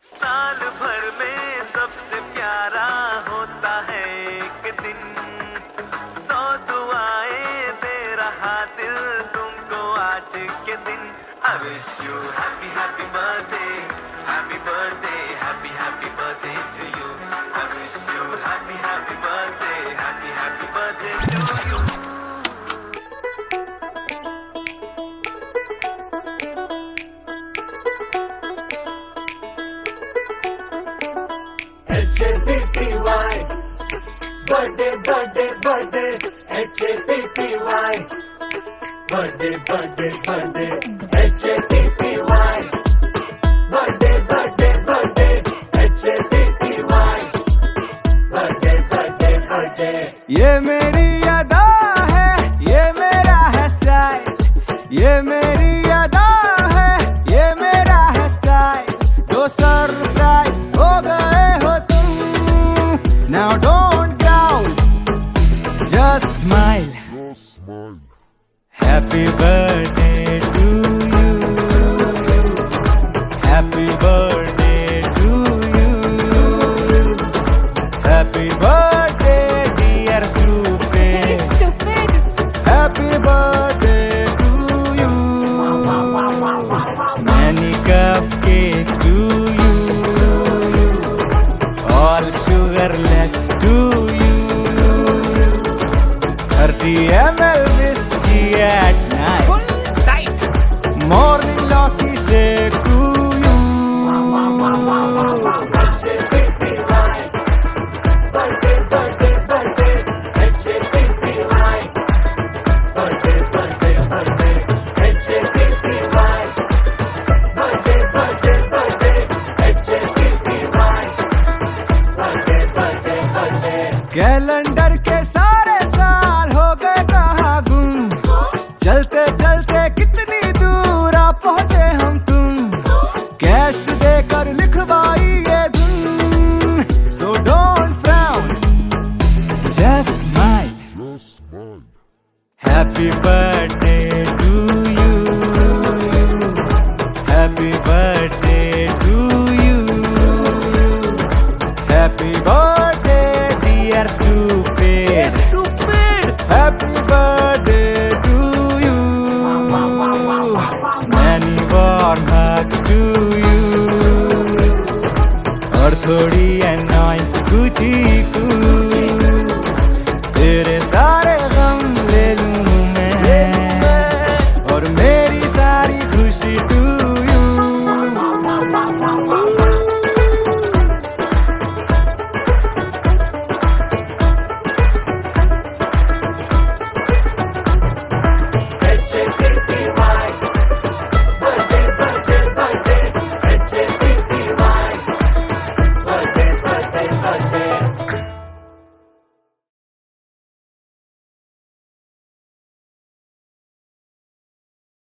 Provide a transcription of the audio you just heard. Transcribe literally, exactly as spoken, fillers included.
साल भर में सबसे प्यारा होता है एक दिन, सौ दुआएं दे रहा दिल तुमको आज के दिन। I wish you happy happy birthday, happy birthday, happy happy birthday to you. I wish you happy happy birthday, happy happy birthday to you. H A P P Y birthday birthday birthday H A P P Y birthday birthday birthday H A P P Y birthday birthday birthday H A P P Y birthday birthday birthday। ये मेरी अदा है, ये मेरा है style, ये मेरी अदा है, ये मेरा है स्टाइल। दो सरप्राइज हो गए हो तुम, now don't doubt, just smile, happy birthday to you, happy birthday to you, happy birthday dear stupid, happy birthday to you, many cupcakes to you, all sugarless to you, thirty milliliters whiskey at night, full tight, morning lucky say to you. H A P P Y birthday birthday birthday H A P P Y birthday birthday birthday H A P P Y birthday birthday birthday H A P P Y birthday birthday birthday। Calendar के सारे साल हो गए कहाँ गुम, चलते चलते कितनी दूर आ पहुँचे हम तुम, कैश देकर लिखवाई ये धुन, so don't frown, just smile, happy birthday to you, happy birthday to you, happy birthday dear stupid, stupid, happy birthday to you, many warm hugs to you, और थोड़ी annoyance कुछ ही कुछ।